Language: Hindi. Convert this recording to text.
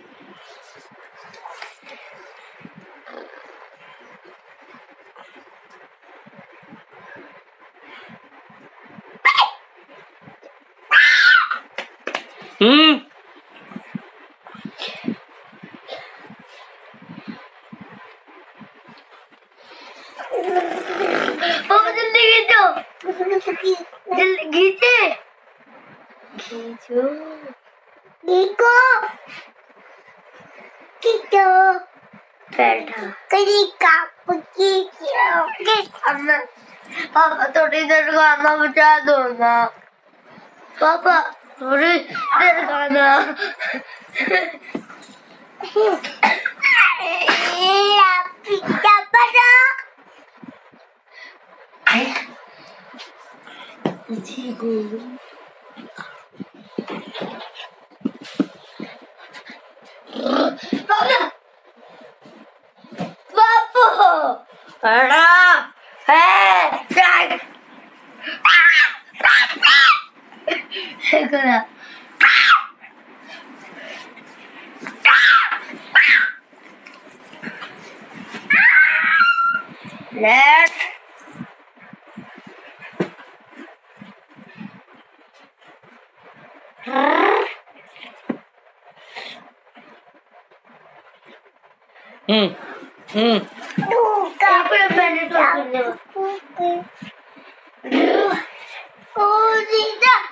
जल्दी खींचो, जल्दी खींचे, खींचो, देखो, खींचो, बैठा, करीका, पापा थोड़ी देर गाना बजा दो ना, पापा थोड़ी देर गाना। बापू बड़ा है लेट्स मैंने तो